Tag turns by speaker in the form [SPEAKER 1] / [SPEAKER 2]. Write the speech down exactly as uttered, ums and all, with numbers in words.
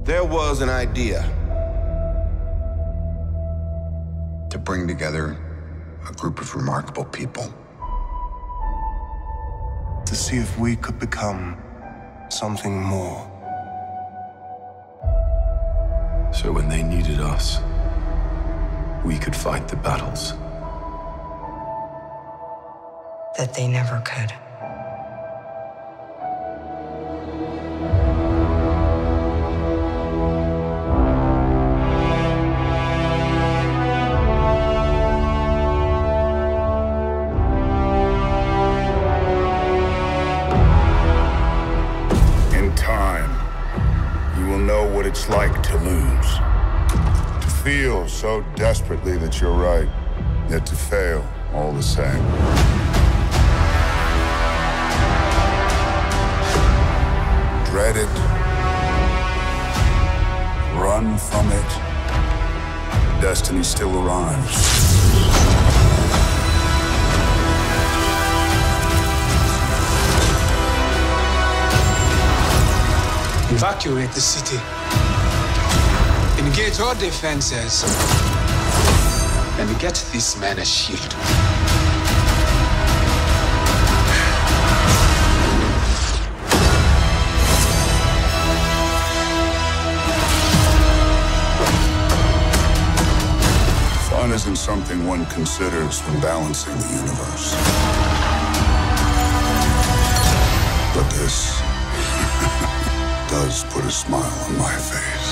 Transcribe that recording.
[SPEAKER 1] There was an idea
[SPEAKER 2] to bring together a group of remarkable people.
[SPEAKER 3] To see if we could become something more.
[SPEAKER 4] So when they needed us, we could fight the battles
[SPEAKER 5] that they never could.
[SPEAKER 6] In time, you will know what it's like to lose. To feel so desperately that you're right, yet to fail all the same. Dread it. Run from it. Destiny still arrives.
[SPEAKER 7] Evacuate the city. Engage all defenses. And get this man a shield.
[SPEAKER 6] Fun isn't something one considers when balancing the universe. But this does put a smile on my face.